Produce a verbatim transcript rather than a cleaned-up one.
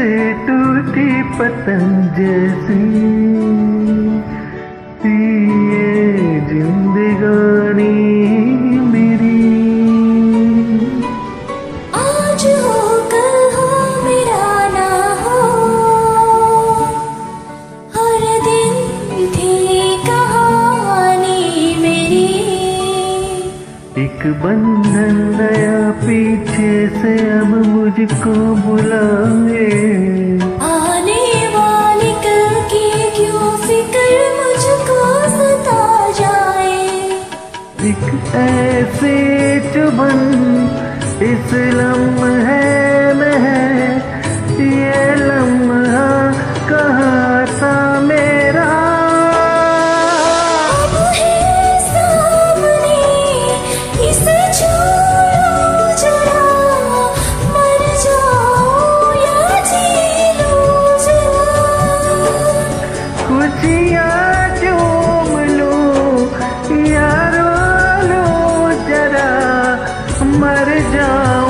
से टूटी पतंग जैसी ये जिंदगानी मेरी। आज हो कल हो मेरा ना हो, हर दिन थी कहानी मेरी। एक बंधन नया पीछे से अब मुझको बुलाए, आने वाली कल की क्यों फिक्र मुझको सता जाए। एक ऐसी चुभन इस लम्हे में है, ये लम्हा कहाँ था मेरा। अब है सामने इसे छोड़ो जरा, मर जाओ या जी लो जरा। खुशियाँ चूम लो या रो लो जरा, मर जाओ